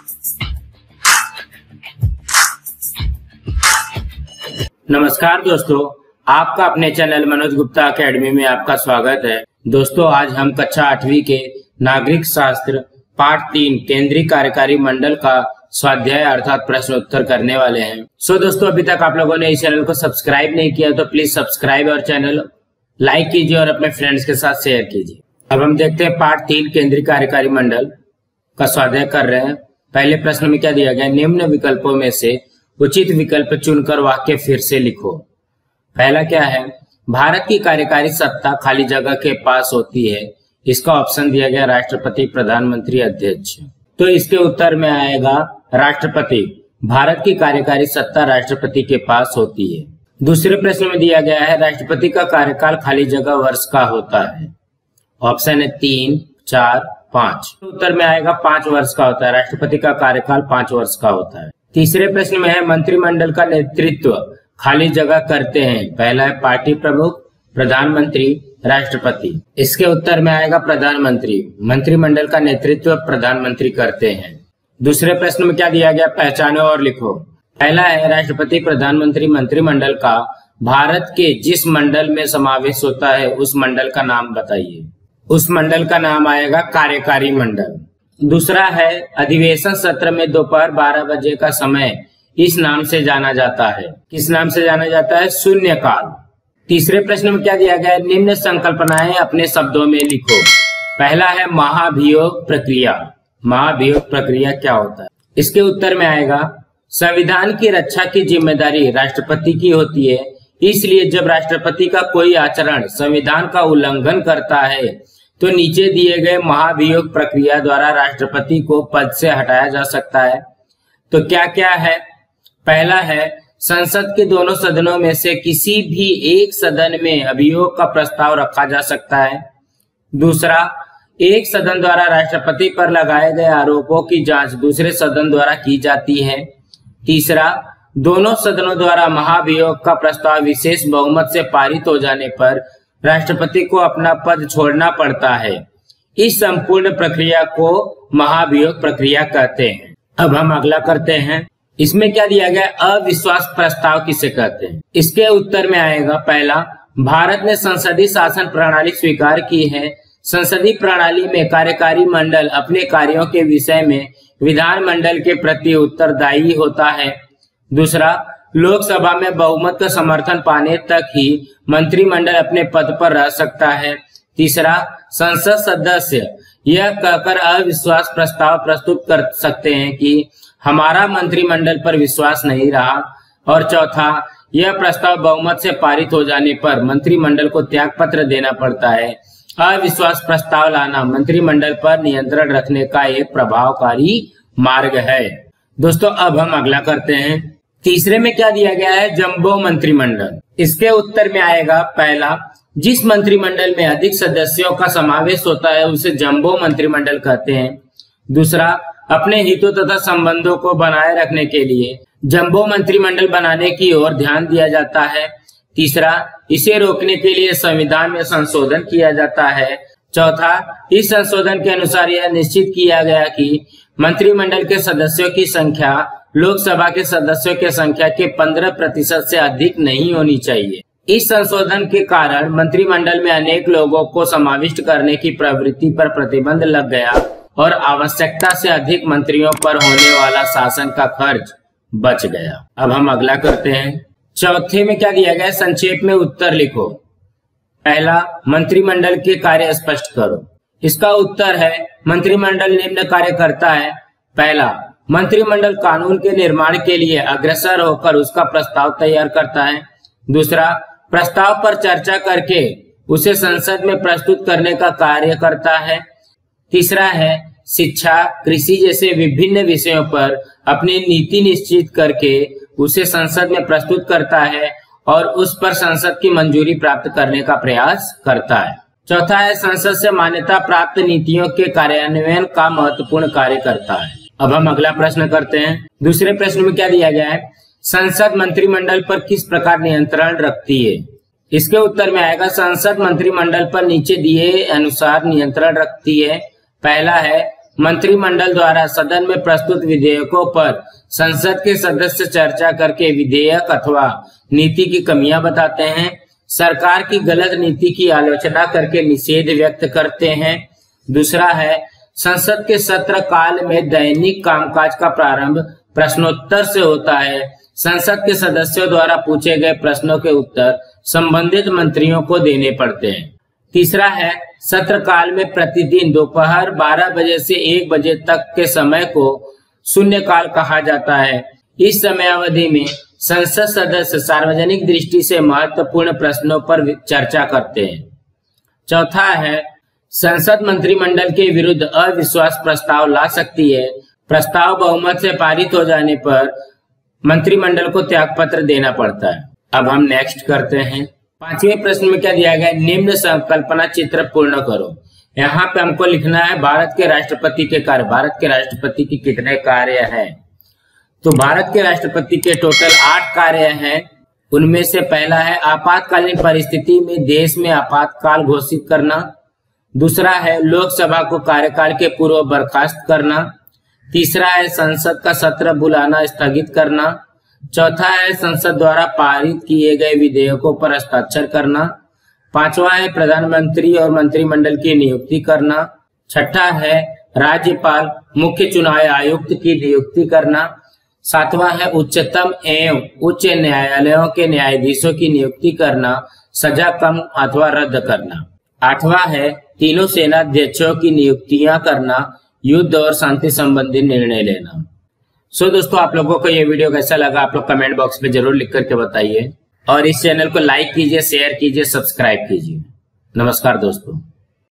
नमस्कार दोस्तों, आपका अपने चैनल मनोज गुप्ता एकेडमी में आपका स्वागत है। दोस्तों, आज हम कक्षा 8वीं के नागरिक शास्त्र पाठ 3 केंद्रीय कार्यकारी मंडल का स्वाध्याय अर्थात प्रश्न उत्तर करने वाले हैं। दोस्तों, अभी तक आप लोगों ने इस चैनल को सब्सक्राइब नहीं किया तो प्लीज सब्सक्राइब और चैनल लाइक कीजिए और अपने फ्रेंड्स के साथ शेयर कीजिए। अब हम देखते हैं पाठ 3 केंद्रीय कार्यकारी मंडल का स्वाध्याय कर रहे हैं। पहले प्रश्न में क्या दिया गया, निम्न विकल्पों में से उचित विकल्प चुनकर वाक्य फिर से लिखो। पहला क्या है, भारत की कार्यकारी सत्ता खाली जगह के पास होती है। इसका ऑप्शन दिया गया राष्ट्रपति, प्रधानमंत्री, अध्यक्ष। तो इसके उत्तर में आएगा राष्ट्रपति। भारत की कार्यकारी सत्ता राष्ट्रपति के पास होती है। दूसरे प्रश्न में दिया गया है राष्ट्रपति का कार्यकाल खाली जगह वर्ष का होता है। ऑप्शन है 3, 4, 5। उत्तर में आएगा 5 वर्ष का होता है। राष्ट्रपति का कार्यकाल 5 वर्ष का होता है। तीसरे प्रश्न में है मंत्रिमंडल का नेतृत्व खाली जगह करते हैं। पहला है पार्टी प्रमुख, प्रधानमंत्री, राष्ट्रपति। इसके उत्तर में आएगा प्रधानमंत्री। मंत्रिमंडल का नेतृत्व प्रधानमंत्री करते हैं। दूसरे प्रश्न में क्या दिया गया, पहचानो और लिखो। पहला है राष्ट्रपति, प्रधानमंत्री, मंत्रिमंडल का भारत के जिस मंडल में समावेश होता है उस मंडल का नाम बताइए। उस मंडल का नाम आएगा कार्यकारी मंडल। दूसरा है अधिवेशन सत्र में दोपहर 12 बजे का समय इस नाम से जाना जाता है। किस नाम से जाना जाता है? शून्यकाल। तीसरे प्रश्न में क्या दिया गया है, निम्न संकल्पनाएं अपने शब्दों में लिखो। पहला है महाभियोग प्रक्रिया। महाभियोग प्रक्रिया क्या होता है? इसके उत्तर में आएगा संविधान की रक्षा की जिम्मेदारी राष्ट्रपति की होती है। इसलिए जब राष्ट्रपति का कोई आचरण संविधान का उल्लंघन करता है तो नीचे दिए गए महाभियोग प्रक्रिया द्वारा राष्ट्रपति को पद से हटाया जा सकता है। तो क्या क्या है? पहला है संसद के दोनों सदनों में से किसी भी एक सदन में अभियोग का प्रस्ताव रखा जा सकता है। दूसरा, एक सदन द्वारा राष्ट्रपति पर लगाए गए आरोपों की जांच दूसरे सदन द्वारा की जाती है। तीसरा, दोनों सदनों द्वारा महाभियोग का प्रस्ताव विशेष बहुमत से पारित हो जाने पर राष्ट्रपति को अपना पद छोड़ना पड़ता है। इस संपूर्ण प्रक्रिया को महाभियोग प्रक्रिया कहते हैं। अब हम अगला करते हैं। इसमें क्या दिया गया, अविश्वास प्रस्ताव किसे कहते हैं? इसके उत्तर में आएगा पहला, भारत ने संसदीय शासन प्रणाली स्वीकार की है। संसदीय प्रणाली में कार्यकारी मंडल अपने कार्यों के विषय में विधानमंडल के प्रति उत्तरदायी होता है। दूसरा, लोकसभा में बहुमत का समर्थन पाने तक ही मंत्रिमंडल अपने पद पर रह सकता है। तीसरा, संसद सदस्य यह कहकर अविश्वास प्रस्ताव प्रस्तुत कर सकते हैं कि हमारा मंत्रिमंडल पर विश्वास नहीं रहा। और चौथा, यह प्रस्ताव बहुमत से पारित हो जाने पर मंत्रिमंडल को त्यागपत्र देना पड़ता है। अविश्वास प्रस्ताव लाना मंत्रिमंडल पर नियंत्रण रखने का एक प्रभावकारी मार्ग है। दोस्तों, अब हम अगला करते हैं। तीसरे में क्या दिया गया है, जंबो मंत्रिमंडल। इसके उत्तर में आएगा पहला, जिस मंत्रिमंडल में अधिक सदस्यों का समावेश होता है उसे जंबो मंत्रिमंडल कहते हैं। दूसरा, अपने हितों तथा संबंधों को बनाए रखने के लिए जंबो मंत्रिमंडल बनाने की ओर ध्यान दिया जाता है। तीसरा, इसे रोकने के लिए संविधान में संशोधन किया जाता है। चौथा, इस संशोधन के अनुसार यह निश्चित किया गया कि मंत्रिमंडल के सदस्यों की संख्या लोकसभा के सदस्यों की संख्या के 15% से अधिक नहीं होनी चाहिए। इस संशोधन के कारण मंत्रिमंडल में अनेक लोगों को समाविष्ट करने की प्रवृत्ति पर प्रतिबंध लग गया और आवश्यकता से अधिक मंत्रियों पर होने वाला शासन का खर्च बच गया। अब हम अगला करते हैं। चौथे में क्या दिया गया, संक्षेप में उत्तर लिखो। पहला, मंत्रिमंडल के कार्य स्पष्ट करो। इसका उत्तर है मंत्रिमंडल निम्न कार्य करता है। पहला, मंत्रिमंडल कानून के निर्माण के लिए अग्रसर होकर उसका प्रस्ताव तैयार करता है। दूसरा, प्रस्ताव पर चर्चा करके उसे संसद में प्रस्तुत करने का कार्य करता है। तीसरा है शिक्षा, कृषि जैसे विभिन्न विषयों पर अपनी नीति निश्चित करके उसे संसद में प्रस्तुत करता है और उस पर संसद की मंजूरी प्राप्त करने का प्रयास करता है। चौथा है संसद से मान्यता प्राप्त नीतियों के कार्यान्वयन का महत्वपूर्ण कार्य करता है। अब हम अगला प्रश्न करते हैं। दूसरे प्रश्न में क्या दिया गया है, संसद मंत्रिमंडल पर किस प्रकार नियंत्रण रखती है? इसके उत्तर में आएगा संसद मंत्रिमंडल पर नीचे दिए अनुसार नियंत्रण रखती है। पहला है मंत्रिमंडल द्वारा सदन में प्रस्तुत विधेयकों पर संसद के सदस्य चर्चा करके विधेयक अथवा नीति की कमियां बताते हैं, सरकार की गलत नीति की आलोचना करके निषेध व्यक्त करते हैं। दूसरा है संसद के सत्र काल में दैनिक कामकाज का प्रारंभ प्रश्नोत्तर से होता है। संसद के सदस्यों द्वारा पूछे गए प्रश्नों के उत्तर संबंधित मंत्रियों को देने पड़ते हैं। तीसरा है सत्र काल में प्रतिदिन दोपहर 12 बजे से 1 बजे तक के समय को शून्यकाल कहा जाता है। इस समय अवधि में संसद सदस्य सार्वजनिक दृष्टि से महत्वपूर्ण प्रश्नों पर चर्चा करते हैं। चौथा है संसद मंत्रिमंडल के विरुद्ध अविश्वास प्रस्ताव ला सकती है। प्रस्ताव बहुमत से पारित हो जाने पर मंत्रिमंडल को त्यागपत्र देना पड़ता है। अब हम नेक्स्ट करते हैं। 5वें प्रश्न में क्या दिया गया, निम्न संकल्पना चित्र पूर्ण करो। यहाँ पे हमको लिखना है भारत के राष्ट्रपति के कार्य। भारत के राष्ट्रपति की कितने कार्य हैं? तो भारत के राष्ट्रपति के टोटल 8 कार्य हैं। उनमें से पहला है आपातकालीन परिस्थिति में देश में आपातकाल घोषित करना। दूसरा है लोकसभा को कार्यकाल के पूर्व बर्खास्त करना। तीसरा है संसद का सत्र बुलाना स्थगित करना। चौथा है संसद द्वारा पारित किए गए विधेयकों पर हस्ताक्षर करना। पांचवा है प्रधानमंत्री और मंत्रिमंडल की नियुक्ति करना। छठा है राज्यपाल मुख्य चुनाव आयुक्त की नियुक्ति करना। सातवां है उच्चतम एवं उच्च न्यायालयों के न्यायाधीशों की नियुक्ति करना, सजा कम अथवा रद्द करना। आठवां है तीनों सेनाध्यक्षों की नियुक्तियां करना, युद्ध और शांति संबंधी निर्णय लेना। सो दोस्तों, आप लोगों को ये वीडियो कैसा लगा आप लोग कमेंट बॉक्स में जरूर लिख करके बताइए और इस चैनल को लाइक कीजिए, शेयर कीजिए, सब्सक्राइब कीजिए। नमस्कार दोस्तों।